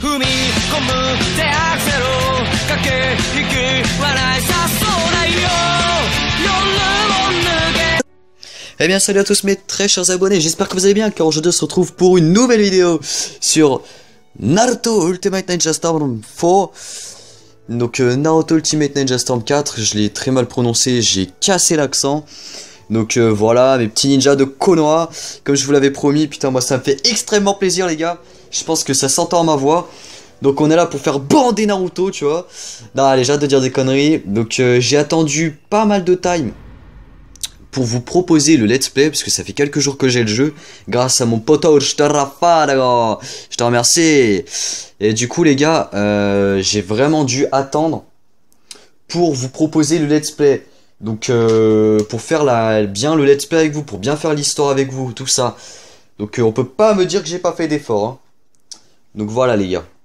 踏み込む手アクセル駆け引き笑いさそうだよ夜を抜け。 Eh bien salut à tous mes très chers abonnés, j'espère que vous allez bien car aujourd'hui on se retrouve pour une nouvelle vidéo sur Naruto Ultimate Ninja Storm 4. Donc Naruto Ultimate Ninja Storm 4, je l'ai très mal prononcé, j'ai cassé l'accent. Donc voilà, mes petits ninjas de Konoha, comme je vous l'avais promis, putain moi ça me fait extrêmement plaisir les gars. Je pense que ça s'entend à ma voix. Donc on est là pour faire bander Naruto, tu vois. Non allez, j'ai hâte de dire des conneries. Donc j'ai attendu pas mal de time pour vous proposer le let's play, parce que ça fait quelques jours que j'ai le jeu, grâce à mon poteau, je te remercie. Et du coup les gars, j'ai vraiment dû attendre pour vous proposer le let's play. Donc pour faire bien le let's play avec vous, pour bien faire l'histoire avec vous, tout ça. Donc on peut pas me dire que j'ai pas fait d'effort, hein. Donc voilà les gars.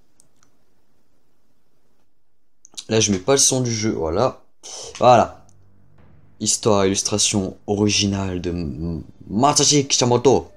Là je mets pas le son du jeu, voilà. Voilà. Histoire, illustration originale de Masashi Kishimoto.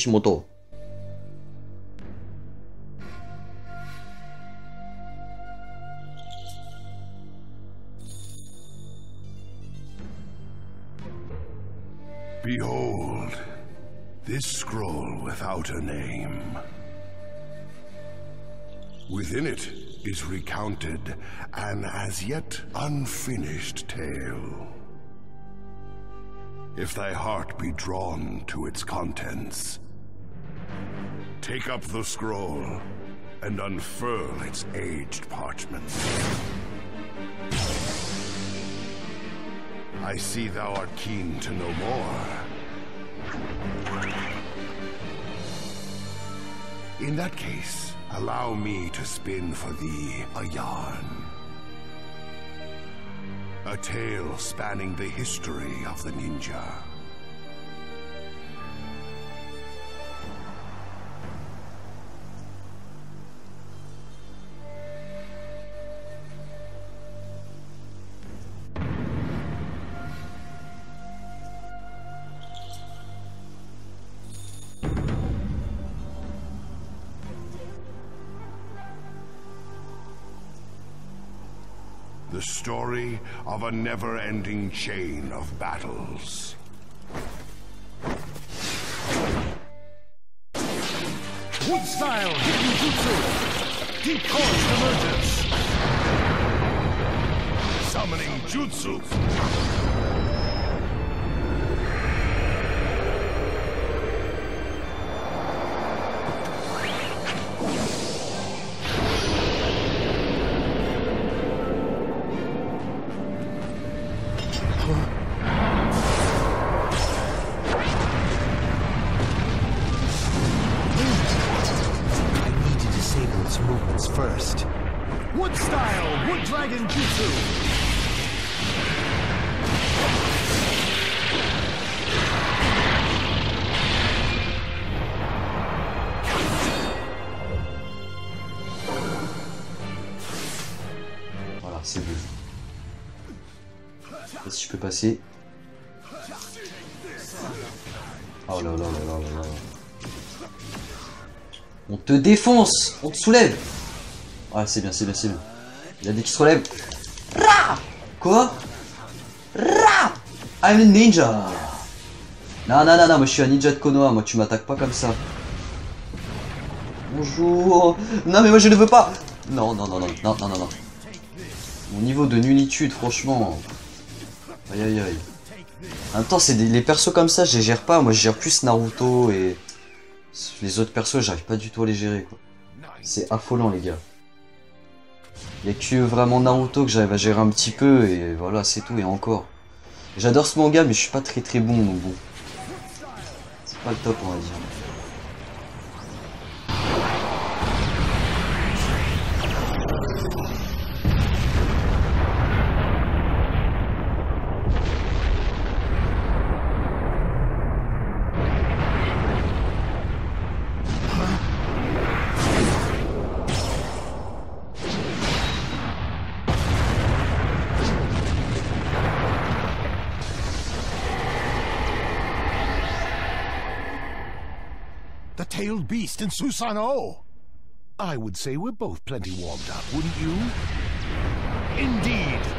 Behold, this scroll without a name. Within it is recounted an as yet unfinished tale. If thy heart be drawn to its contents, take up the scroll and unfurl its aged parchments. I see thou art keen to know more. In that case, allow me to spin for thee a yarn. A tale spanning the history of the ninja. The story of a never-ending chain of battles. Wood style hidden jutsu. Deep course emerges. Summoning jutsu. Movements first. Wood style, wood dragon jutsu. Voilà, c'est bon. Si je peux passer. Oh là là là là là là. On te défonce, on te soulève. Ah c'est bien, c'est bien, c'est bien. Il y a des qui se relèvent. Quoi? I'm a ninja. Non, non, non, non, moi je suis un ninja de Konoha, moi tu m'attaques pas comme ça. Bonjour. Non mais moi je ne veux pas. Non, non, non, non, non, non, non, non. Mon niveau de nullitude, franchement. Aïe aïe aïe. En même temps, c'est les persos comme ça, je les gère pas. Moi je gère plus Naruto et les autres persos, j'arrive pas du tout à les gérer quoi. C'est affolant les gars. Il y a que vraiment Naruto que j'arrive à gérer un petit peu et voilà, c'est tout et encore. J'adore ce manga mais je suis pas très très bon donc bon. C'est pas le top on va dire. The tailed beast in Susanoo! I would say we're both plenty warmed up, wouldn't you? Indeed.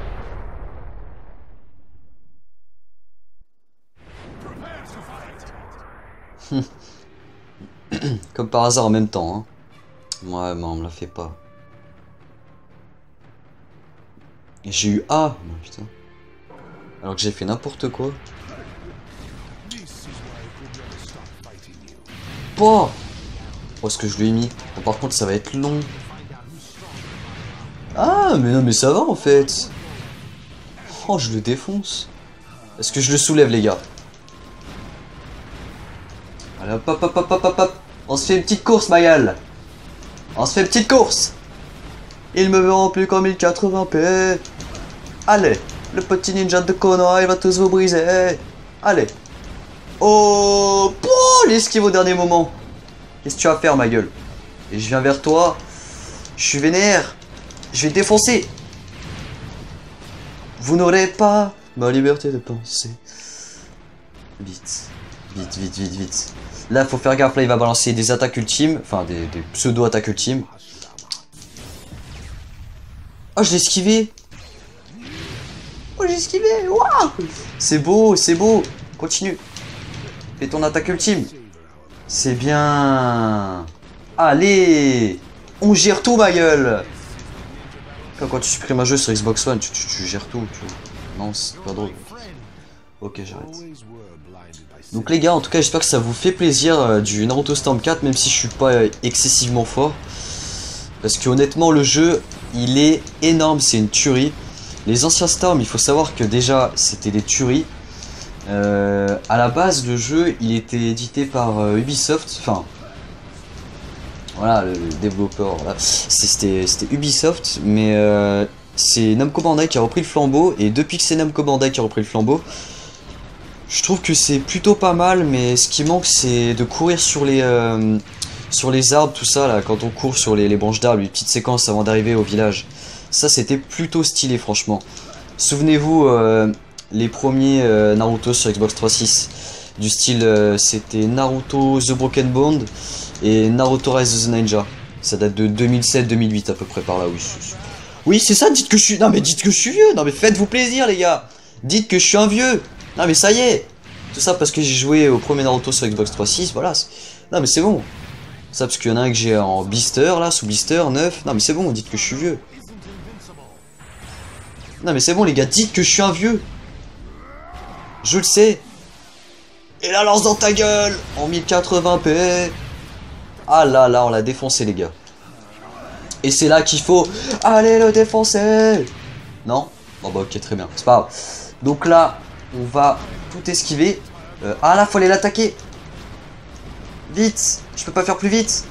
Prepare to fight. Comme par hasard en même temps. Hein. Ouais, mais on me la fait pas. J'ai eu A. Non, putain. Alors que j'ai fait n'importe quoi. Oh, oh, ce que je lui ai mis. Bon, par contre, ça va être long. Ah, mais non, mais ça va en fait. Oh, je le défonce. Est-ce que je le soulève, les gars? Allez, hop, hop, hop, hop, hop, hop. On se fait une petite course, ma gueule. On se fait une petite course. Ils me verront plus comme 1080p. Allez, le petit ninja de Konoha, il va tous vous briser. Allez. Oh, l'esquive au dernier moment. Qu'est-ce que tu vas faire, ma gueule? Et je viens vers toi. Je suis vénère. Je vais te défoncer. Vous n'aurez pas ma liberté de penser. Vite. Vite, vite, vite, vite. Là, faut faire gaffe. Là, il va balancer des attaques ultimes. Enfin, des pseudo-attaques ultimes. Oh, je l'ai esquivé. Oh, j'ai esquivé. Waouh. C'est beau, c'est beau. Continue. Fais ton attaque ultime. C'est bien. Allez. On gère tout, ma gueule. Quand tu supprimes un jeu sur Xbox One, tu gères tout. Non, c'est pas drôle. Ok, j'arrête. Donc les gars, en tout cas, j'espère que ça vous fait plaisir du Naruto Storm 4, même si je suis pas excessivement fort. Parce que honnêtement, le jeu, il est énorme, c'est une tuerie. Les anciens Storm, il faut savoir que déjà, c'était des tueries. À la base, le jeu, il était édité par Ubisoft. Enfin, voilà, le développeur, voilà. C'était Ubisoft, mais c'est Namco Bandai qui a repris le flambeau. Et depuis que c'est Namco Bandai qui a repris le flambeau, je trouve que c'est plutôt pas mal. Mais ce qui manque, c'est de courir sur les arbres, tout ça, là, quand on court sur les branches d'arbres, les petites séquences avant d'arriver au village. Ça, c'était plutôt stylé, franchement. Souvenez-vous, les premiers Naruto sur Xbox 360, du style, c'était Naruto The Broken Bond et Naruto Rise of the Ninja. Ça date de 2007-2008 à peu près par là, oui. Oui, c'est ça, dites que je suis... Non mais dites que je suis vieux. Non mais faites-vous plaisir, les gars. Dites que je suis un vieux. Non mais ça y est. Tout ça parce que j'ai joué au premier Naruto sur Xbox 360, voilà. Non mais c'est bon. Ça parce qu'il y en a un que j'ai en blister, là, sous blister, 9. Non mais c'est bon, dites que je suis vieux. Non mais c'est bon, les gars, dites que je suis un vieux. Je le sais. Et la lance dans ta gueule en 1080p. Ah là là, on l'a défoncé, les gars. Et c'est là qu'il faut aller le défoncer. Non? Bon bah ok, très bien, c'est pas grave. Donc là, on va tout esquiver. Ah là, faut aller l'attaquer. Vite. Je peux pas faire plus vite.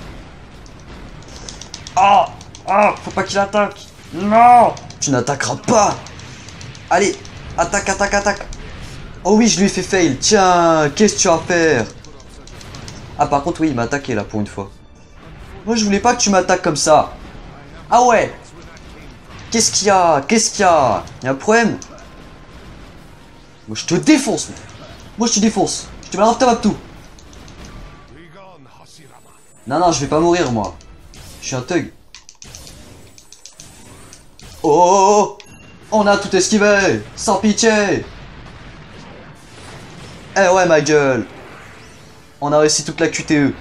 Ah, ah, faut pas qu'il attaque. Non. Tu n'attaqueras pas. Allez, attaque, attaque, attaque. Oh oui, je lui ai fait fail. Tiens, qu'est-ce que tu vas faire? Ah, par contre, oui, il m'a attaqué là pour une fois. Moi, je voulais pas que tu m'attaques comme ça. Ah ouais. Qu'est-ce qu'il y a? Qu'est-ce qu'il y a? Il y a un problème? Moi, je te défonce. Moi, je te défonce. Je te mets un tout. Non, non, je vais pas mourir, moi. Je suis un thug. Oh, on a tout esquivé. Sans pitié. Eh ouais, ma gueule. On a réussi toute la QTE.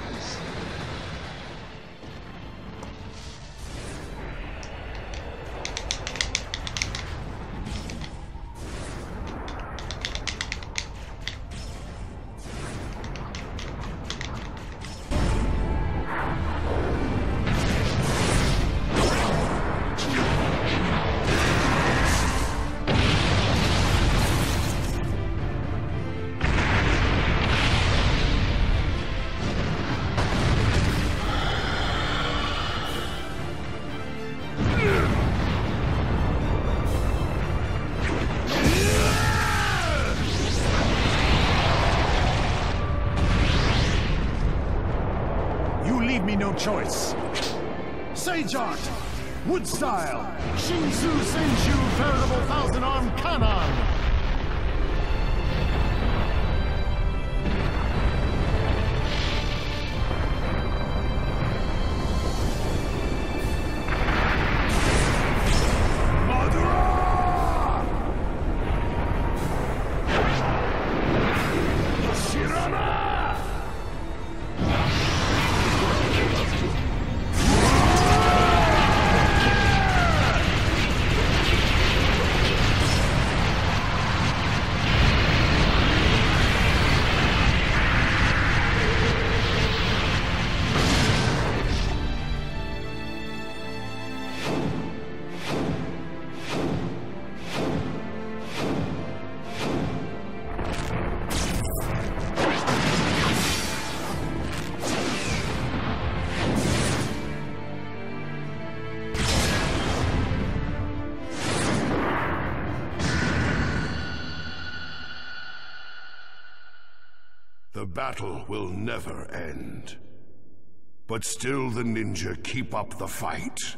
Me no choice. Sage Art, Wood Style, Shinsu Senju, Veritable Thousand-Arm Kanon. battle will never end. But still the ninja keep up the fight.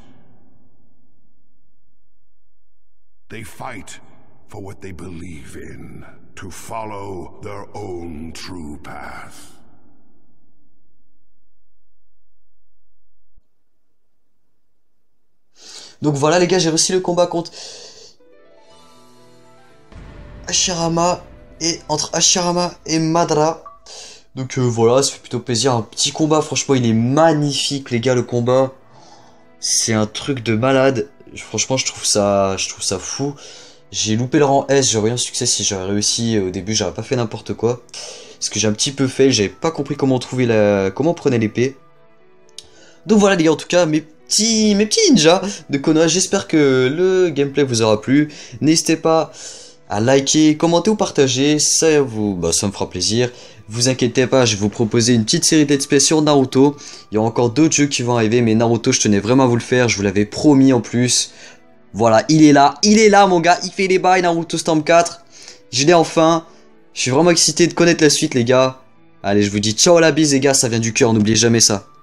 They fight for what they believe in, to follow their own true path. Donc voilà les gars, j'ai réussi le combat contre entre Hashirama et Madara. Donc voilà, ça fait plutôt plaisir, un petit combat, franchement il est magnifique les gars, le combat. C'est un truc de malade, franchement je trouve ça fou. J'ai loupé le rang S, j'aurais eu un succès si j'avais réussi au début, j'aurais pas fait n'importe quoi. Parce que j'ai un petit peu fait, j'avais pas compris comment comment on prenait l'épée. Donc voilà les gars, en tout cas, mes petits ninjas de Konoha, j'espère que le gameplay vous aura plu. N'hésitez pas à liker, commenter ou partager, ça me fera plaisir. Vous inquiétez pas, je vais vous proposer une petite série d'Let's Play sur Naruto. Il y a encore d'autres jeux qui vont arriver, mais Naruto, je tenais vraiment à vous le faire, je vous l'avais promis en plus. Voilà, il est là mon gars, il fait les bails, Naruto Storm 4. Je l'ai enfin, je suis vraiment excité de connaître la suite les gars. Allez, je vous dis ciao la bise les gars, ça vient du cœur, n'oubliez jamais ça.